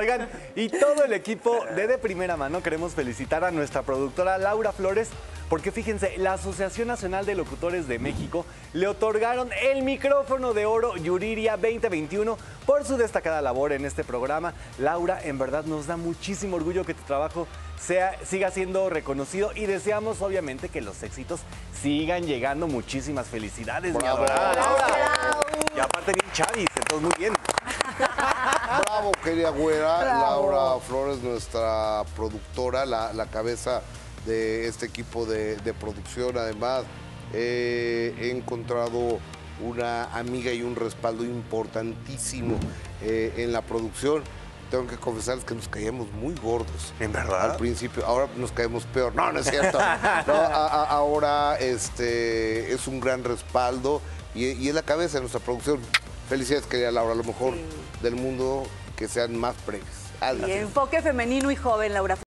Oigan, y todo el equipo de Primera Mano queremos felicitar a nuestra productora Laura Flores, porque fíjense, la Asociación Nacional de Locutores de México le otorgaron el micrófono de oro Yuriria 2021 por su destacada labor en este programa. Laura, en verdad nos da muchísimo orgullo que tu trabajo siga siendo reconocido y deseamos obviamente que los éxitos sigan llegando. Muchísimas felicidades, mi adorada Laura. Y aparte bien chavis, entonces muy bien. Bravo, querida güera. Bravo. Laura Flores, nuestra productora, la cabeza de este equipo de producción. Además, he encontrado una amiga y un respaldo importantísimo en la producción. Tengo que confesarles que nos caíamos muy gordos. ¿En verdad? Al principio, ahora nos caemos peor. No, no es cierto. No, ahora es un gran respaldo y es la cabeza de nuestra producción. Felicidades, querida Laura, a lo mejor del mundo que sean más breves. Y enfoque femenino y joven, Laura.